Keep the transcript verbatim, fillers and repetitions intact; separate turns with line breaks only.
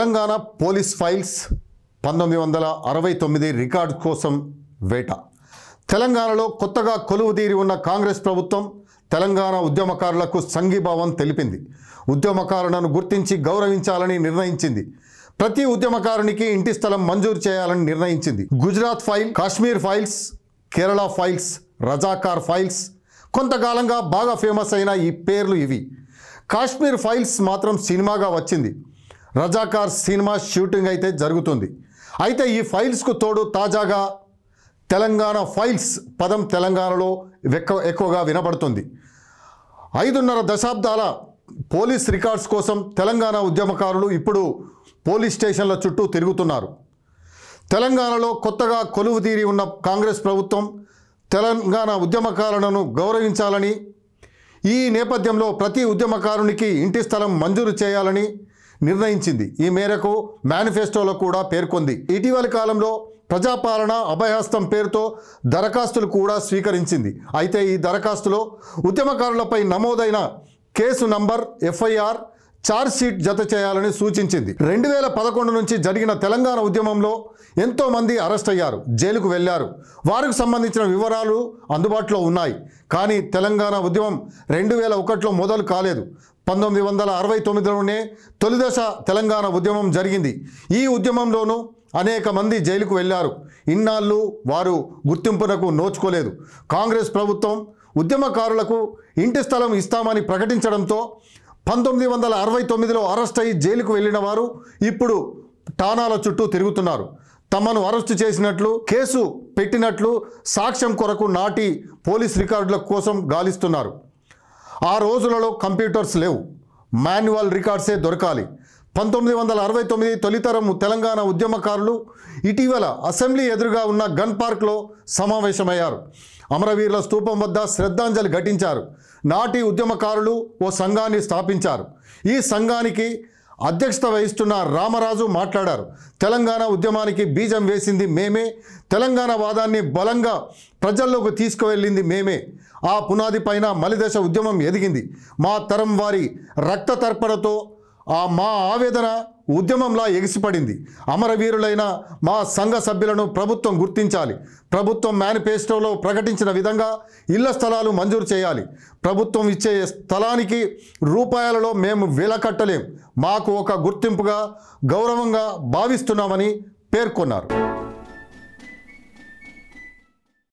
Telangana police files పంతొమ్మిది వందల అరవై తొమ్మిది రికార్డు కోసం వేట. తెలంగాణలో కొత్తగా కొలువుదీరి ఉన్న కాంగ్రెస్ ప్రభుత్వం తెలంగాణ ఉద్యమకారులకు సంఘీభావం తెలిపింది. ఉద్యమకారులను గుర్తించి గౌరవించాలని నిర్ణయించింది. ప్రతి ఉద్యమకారునికి ఇంటి స్థలం మంజూరు చేయాలని నిర్ణయించింది. Gujarat file, Kashmir files, Kerala files, Razakar files కొంతకాలంగా బాగా ఫేమస్ అయిన ఈ పేర్లు ఇవి. కాశ్మీర్ ఫైల్స్ మాత్రం సినిమాగా వచ్చింది. రజాకార్ సినిమా షూటింగ్ అయితే జరుగుతుంది. అయితే ఈ ఫైల్స్కు తోడు తాజాగా తెలంగాణ ఫైల్స్ పదం తెలంగాణలో ఎక్కువ ఎక్కువగా వినపడుతుంది. ఐదున్నర దశాబ్దాల పోలీస్ రికార్డ్స్ కోసం తెలంగాణ ఉద్యమకారులు ఇప్పుడు పోలీస్ స్టేషన్ల చుట్టూ తిరుగుతున్నారు. తెలంగాణలో కొత్తగా కొలువుదీరి ఉన్న కాంగ్రెస్ ప్రభుత్వం తెలంగాణ ఉద్యమకారులను గౌరవించాలని, ఈ నేపథ్యంలో ప్రతి ఉద్యమకారునికి ఇంటి స్థలం మంజూరు చేయాలని నిర్ణయించింది. ఈ మేరకు మేనిఫెస్టోలో కూడా పేర్కొంది. ఇటీవలి కాలంలో ప్రజాపాలన అభయహస్తం పేరుతో దరఖాస్తులు కూడా స్వీకరించింది. అయితే ఈ దరఖాస్తులో ఉద్యమకారులపై నమోదైన case number, FIR, charge sheet జత చేయాలని సూచించింది. రెండు వేల పదకొండు నుంచి జరిగిన తెలంగాణ ఉద్యమంలో ఎంతోమంది అరెస్ట్ అయ్యారు, జైలుకు వెళ్ళారు. వారికి సంబంధించిన వివరాలు అందుబాటులో ఉన్నాయి. కానీ తెలంగాణ ఉద్యమం రెండు వేల ఒకటిలో మొదలు కాలేదు. పంతొమ్మిది వందల అరవై తొమ్మిదిలోనే తొలిదశ తెలంగాణ ఉద్యమం జరిగింది. ఈ ఉద్యమంలోనూ అనేక మంది జైలుకు వెళ్ళారు. ఇన్నాళ్ళు వారు గుర్తింపునకు నోచుకోలేదు. కాంగ్రెస్ ప్రభుత్వం ఉద్యమకారులకు ఇంటి స్థలం ఇస్తామని ప్రకటించడంతో పంతొమ్మిది వందల అరవై తొమ్మిదిలో అరెస్ట్ అయ్యి జైలుకు వెళ్ళిన వారు ఇప్పుడు ఠాణాల చుట్టూ తిరుగుతున్నారు. తమను అరెస్టు చేసినట్లు, కేసు పెట్టినట్లు సాక్ష్యం కొరకు నాటి పోలీస్ రికార్డుల కోసం గాలిస్తున్నారు. ఆ రోజులలో కంప్యూటర్స్ లేవు, మాన్యువల్ రికార్డ్సే దొరకాలి. పంతొమ్మిది వందల అరవై తొమ్మిది తొలితరం తెలంగాణ ఉద్యమకారులు ఇటీవల అసెంబ్లీ ఎదురుగా ఉన్న గన్ పార్క్లో సమావేశమయ్యారు. అమరవీరుల స్తూపం వద్ద శ్రద్ధాంజలి ఘటించారు. నాటి ఉద్యమకారులు ఓ సంఘాన్ని స్థాపించారు. ఈ సంఘానికి అధ్యక్షత వహిస్తున్న రామరాజు మాట్లాడారు. తెలంగాణ ఉద్యమానికి బీజం వేసింది మేమే, తెలంగాణ వాదాన్ని బలంగా ప్రజల్లోకి తీసుకువెళ్ళింది మేమే. ఆ పునాది పైన మలిదశ ఉద్యమం ఎదిగింది. మా తరం వారి రక్త తర్పణతో ఆ మా ఆవేదన ఉద్యమంలా ఎగిసిపడింది. అమరవీరులైన మా సంఘ సభ్యులను ప్రభుత్వం గుర్తించాలి. ప్రభుత్వం మేనిఫెస్టోలో ప్రకటించిన విధంగా ఇళ్ల స్థలాలు మంజూరు చేయాలి. ప్రభుత్వం ఇచ్చే స్థలానికి రూపాయలలో మేము వెలకట్టలేం. మాకు ఒక గుర్తింపుగా, గౌరవంగా భావిస్తున్నామని పేర్కొన్నారు.